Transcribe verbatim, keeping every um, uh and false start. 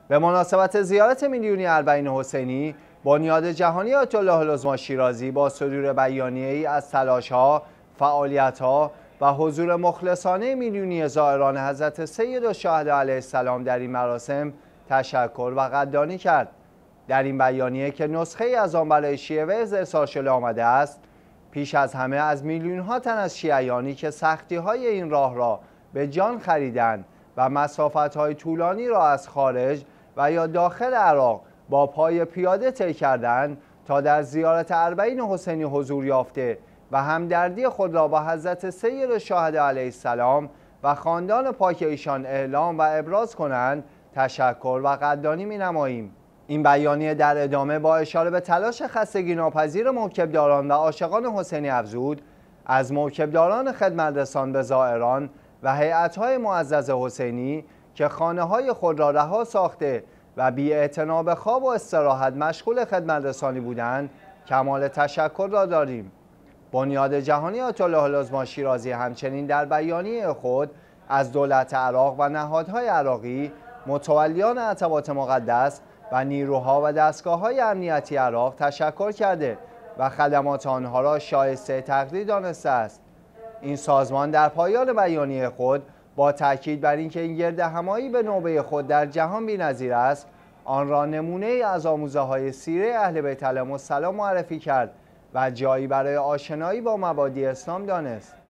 به مناسبت زیارت میلیونی اربعین حسینی، بنیاد جهانی آیت الله العظما شیرازی با صدور بیانیه‌ای از تلاش‌ها، فعالیت‌ها و حضور مخلصانه میلیونی زائران حضرت سید الشهدا علیه السلام در این مراسم تشکر و قدردانی کرد. در این بیانیه که نسخه‌ای از آن برای شیعه ویز ارسال شده آمده است، پیش از همه از میلیون‌ها تن از شیعیانی که سختی‌های این راه را به جان خریدند و مسافت‌های طولانی را از خارج و یا داخل عراق با پای پیاده طی کردند تا در زیارت اربعین حسینی حضور یافته و همدردی خود را با حضرت سید الشهدا علیه السلام و خاندان پاک ایشان اعلام و ابراز کنند، تشکر و قدردانی می‌نماییم. این بیانیه در ادامه با اشاره به تلاش خستگی ناپذیر موکبداران و عاشقان حسینی افزود، از موکبداران خدمترسان به زائران و هیئت‌های معزز حسینی که خانه‌های خود را رها ساخته و بی‌اعتنا به خواب و استراحت مشغول خدمترسانی بودند، کمال تشکر را داریم. بنیاد جهانی آیت الله العظما شیرازی همچنین در بیانیه خود از دولت عراق و نهادهای عراقی، متولیان عتبات مقدس و نیروها و دستگاه‌های امنیتی عراق تشکر کرده و خدمات آنها را شایسته تقدیر دانسته است. این سازمان در پایان بیانیه خود با تاکید بر اینکه این گردهمایی به نوبه خود در جهان بی‌نظیر است، آن را نمونه‌ای از آموزه‌های سیره اهل بیت علیهم السلام معرفی کرد و جایی برای آشنایی با مبادی اسلام دانست.